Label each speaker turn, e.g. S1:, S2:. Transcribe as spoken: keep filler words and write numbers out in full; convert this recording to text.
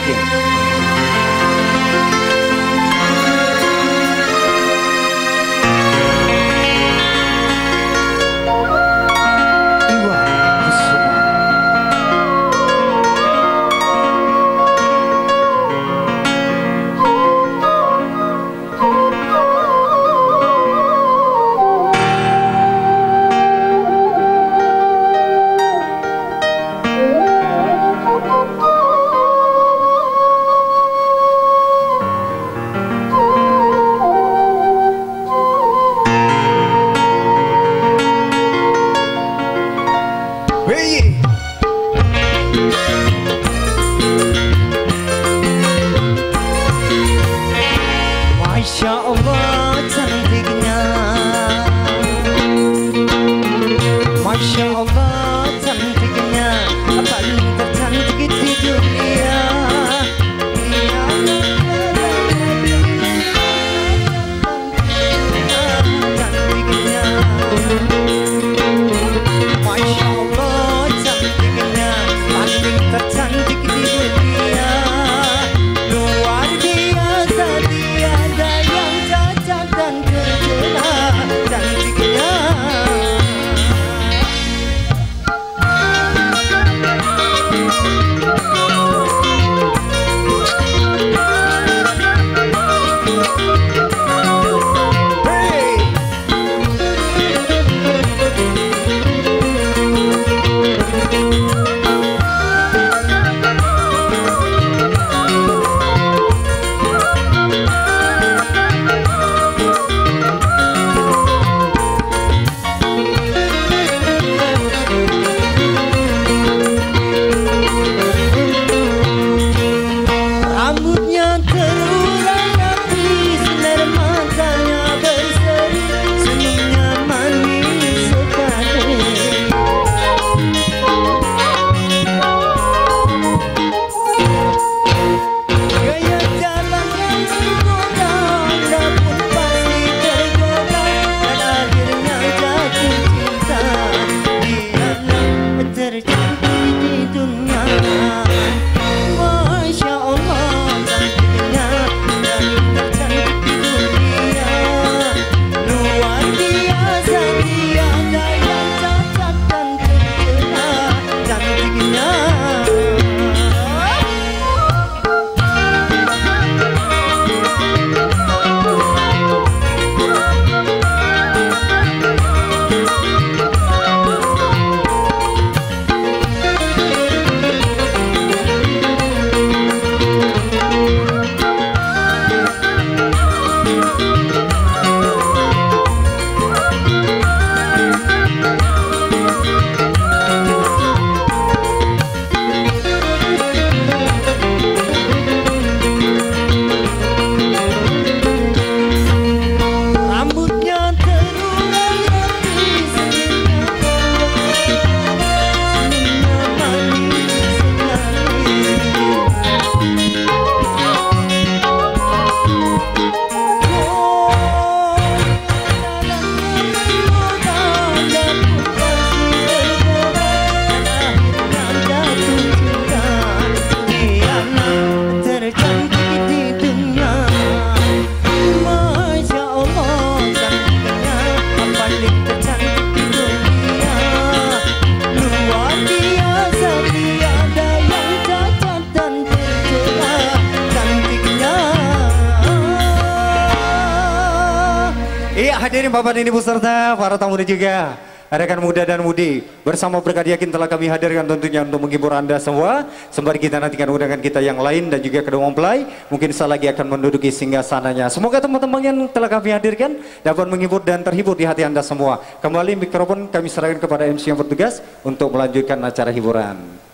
S1: yakin.
S2: Masya Allah cantiknya, Masya Allah cantiknya, paling tercantik di dunia. Cantiknya, Masya Allah cantiknya, paling tercantik di dunia. Luar biasa tiada yang cacat dan tercela cantiknya. Rambutnya terurai rapi, sinar matanya berseri, senyumnya manis sekali. Gaya jalannya menggoda, Anda pun pasti tergoda, dan akhirnya jatuh cinta. Dialah tercantik di dunia. Masya Allah cantiknya, paling tercantik di dunia. Luar biasa tiada yang cacat dan tercela cantiknya. Rambutnya terurai rapi, senyumnya manis sekali. Oh, jalannya menggoda, Anda pun pasti tergoda, dan akhirnya jatuh cinta. Dialah tercantik di dunia. Masya Allah cantiknya, paling tercantik di dunia. Luar biasa tiada yang cacat dan tercela cantiknya.
S1: Iya, hadirin Bapak dan Ibu serta para tamu dan juga rekan muda dan mudi, bersama Berkat Yakin telah kami hadirkan tentunya untuk menghibur Anda semua. Sembari kita nantikan undangan kita yang lain dan juga kedua mempelai mungkin saat lagi akan menduduki singgasananya. Semoga teman-teman yang telah kami hadirkan dapat menghibur dan terhibur di hati Anda semua. Kembali mikrofon kami serahkan kepada M C yang bertugas untuk melanjutkan acara hiburan.